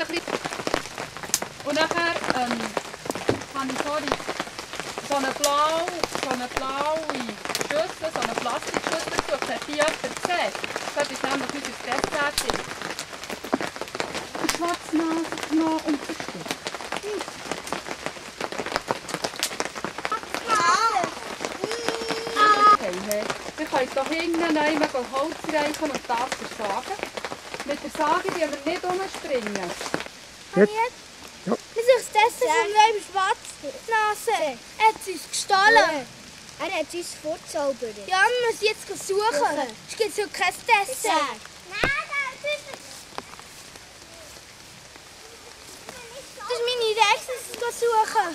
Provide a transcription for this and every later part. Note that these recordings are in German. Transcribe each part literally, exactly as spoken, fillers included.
bisschen... Und nachher ähm, habe ich sorry, so eine blaue, so eine blaue Schüssel, so eine Plastikschüssel gesucht. Hat die jemand gesehen? Das ist nämlich unser Dessert. Die schwarze Nase genommen und versteckt. Wir können hier hinten nehmen, Holz reichen und das versagen. Mit der Sage die wir nicht umspringen. Jetzt? Ja. Wir sind das Essen von dem Schwarznase. Er hat es uns gestohlen. Er hat uns vorgezaubert. Ja, wir müssen jetzt suchen. Es gibt so kein Essen. Nein, das ist Das ist meine Idee, es zu suchen.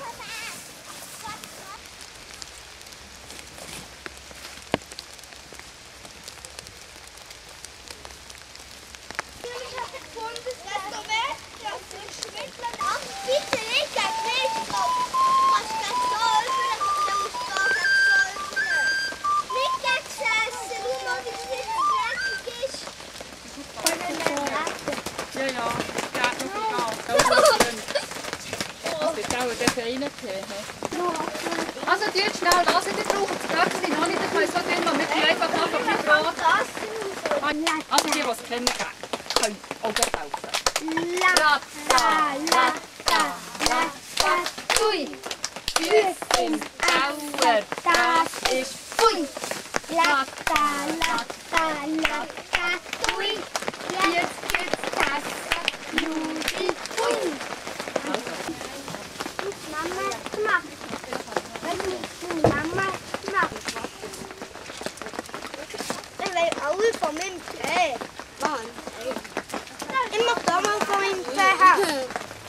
Ja, ja, ja, das ist egal. Das wird auch dort reingehen. Also, die jetzt schnell lassen, die brauchen das Glöckchen noch nicht, dann können so drin, wir können einfach noch ein bisschen Brot. Also, die, die es kennen, können auch das helfen. Latta, latta, latta, tui. Füße sind sauer, das ist Pfui. Latta, latta, latta, tui. Jetzt gibt's das Judy Pfui. Mama macht. Mama macht. Ich will alle von meinem Tee. Mann. Ich mag da mal von meinem Tee haben.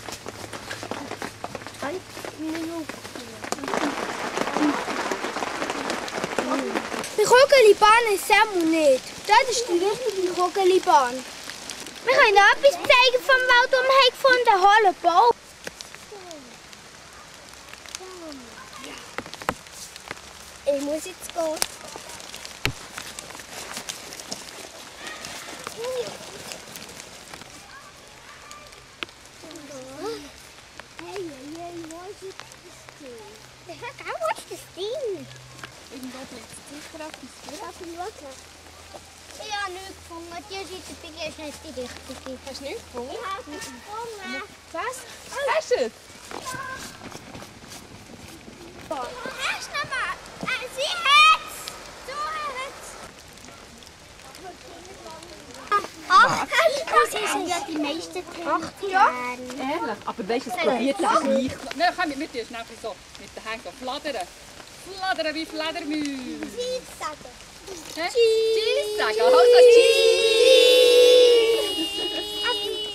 Die Kugelbahn ist Samu nicht. Das ist die richtige Kugelbahn. Wir können noch etwas zeigen vom Wald, und wir haben gefunden, einen hohlen Baum. Ich muss jetzt gehen. Hey, hey, wo ist das Ding? Ich sag auch, wo ist das Ding? Irgendwo bleibt es sicher auf dem Schiff. Darf ich schauen? Ich habe nichts gefunden. Die Seite ist nicht die richtige. Hast du nichts gefunden? Ich habe nichts gefunden. Was? Hast du es? Erst nochmal. Äh, sie hat's! Du hat's! Ach, das sind ja die meisten Tinte. Ja. Ehrlich? Aber weißt du, es probiert es gleich. Nein, komm mit dir schnell so mit den Händen fladdern. Fladdern wie Fledermäuse. Cheese sagen. Cheese sagen. Also Cheese!